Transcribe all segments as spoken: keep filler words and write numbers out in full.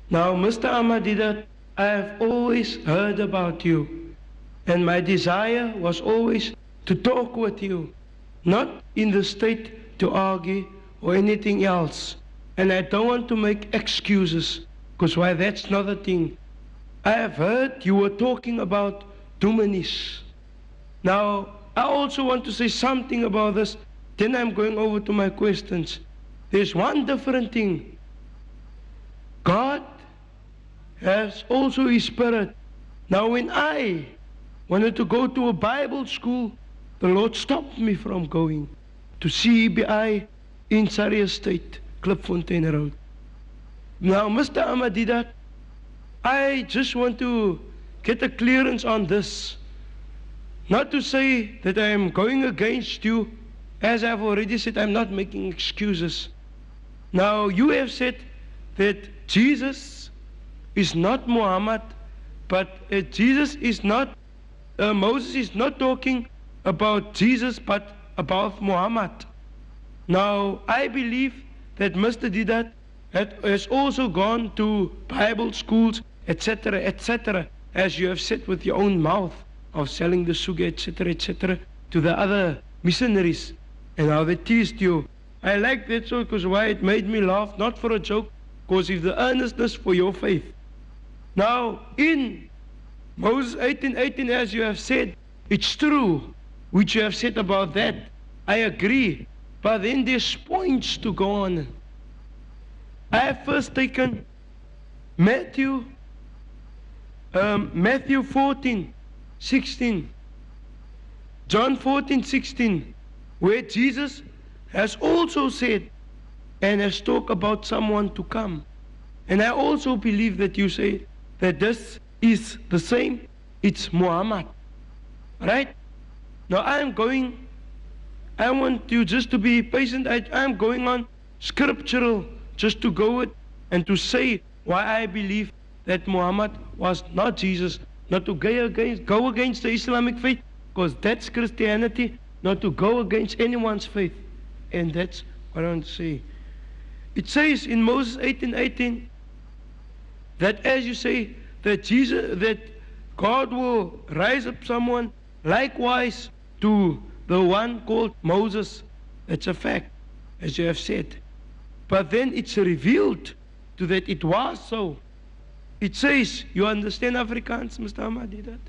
Now, Mister Ahmadidat, I have always heard about you, and my desire was always to talk with you, not in the state to argue or anything else. And I don't want to make excuses, because why, that's not the thing. I have heard you were talking about dominis. Now, I also want to say something about this, then I'm going over to my questions. There's one different thing. God has also His Spirit. Now, when I wanted to go to a Bible school, the Lord stopped me from going to C E B I in Surrey Estate, Klipfontein Road. Now, Mister Ahmadidat, I just want to get a clearance on this. Not to say that I am going against you. As I've already said, I'm not making excuses. Now, you have said that Jesus is not Muhammad, but uh, Jesus is not, uh, Moses is not talking about Jesus, but about Muhammad. Now, I believe that Mister Didat had, has also gone to Bible schools, et cetera, et cetera, as you have said with your own mouth, of selling the sugar, et cetera, et cetera, to the other missionaries, and how they teased you. I like that so, because why, it made me laugh, not for a joke, because it's the earnestness for your faith. Now, in Moses eighteen eighteen, as you have said, it's true, which you have said about that. I agree, but then there's points to go on. I have first taken Matthew, um, Matthew fourteen, sixteen, John fourteen, sixteen, where Jesus has also said and has talked about someone to come. And I also believe that you say that this is the same, it's Muhammad. Right? Now I'm going, I want you just to be patient. I, I'm going on scriptural, just to go it and to say why I believe that Muhammad was not Jesus, not to go against, go against the Islamic faith, because that's Christianity, not to go against anyone's faith. And that's what I want to say. It says in Moses eighteen eighteen that, as you say, that Jesus, that God will rise up someone likewise to the one called Moses. That's a fact, as you have said. But then it's revealed to that it was so. It says, you understand Afrikaans, Mister Ahmadidat?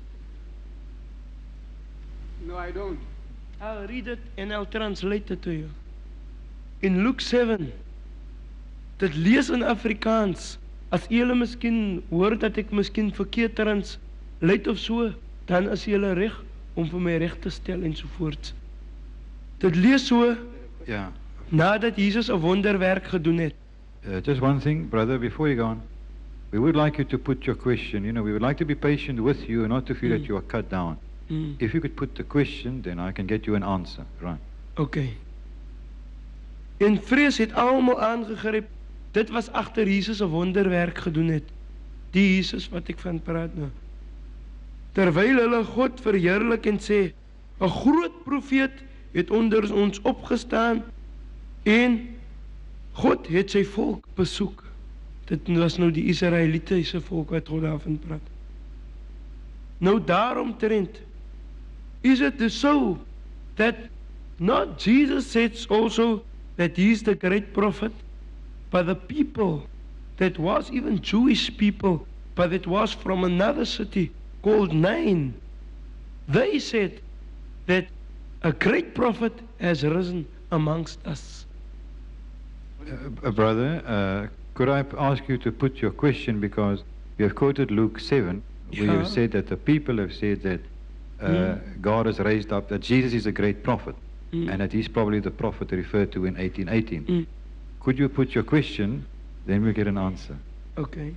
No, I don't. I'll read it and I'll translate it to you. In Luke seven, dit lees in Afrikaans. As julle miskien hoor dat ek miskien verkeerd trans leid of so, dan is julle reg om vir my reg te stel en so voort. Dit lees so, Yeah. nadat Jesus 'n wonderwerk gedoen het. Uh, just one thing, brother, before you go on. We would like you to put your question. You know, we would like to be patient with you and not to feel Mm. that you are cut down. Mm. If you could put the question, then I can get you an answer. Right. Okay. En vrees het almal aangegryp. Dit was agter Jesus 'n wonderwerk gedoen het. Die Jesus wat ek van praat nou. Terwyl hulle God verheerlik en sê, 'n groot profeet het onder ons opgestaan en God het sy volk besoek. Dit was nou die Israelitiese volk wat God daarvan praat. Nou daaromtrent is it so that not Jesus says also that he is the great prophet, but the people that was even Jewish people, but it was from another city called Nain. They said that a great prophet has risen amongst us. Uh, uh, brother, uh, could I p- ask you to put your question, because you have quoted Luke seven, where Yeah. you said that the people have said that uh, Mm. God has raised up, that Jesus is a great prophet, Mm. and that he's probably the prophet referred to in eighteen eighteen. Mm. Could you put your question, then we'll get an answer. Okay.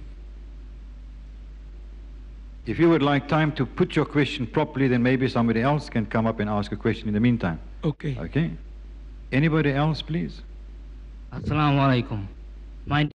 If you would like time to put your question properly, then maybe somebody else can come up and ask a question in the meantime. Okay. Okay? Anybody else, please? Assalamu alaikum. My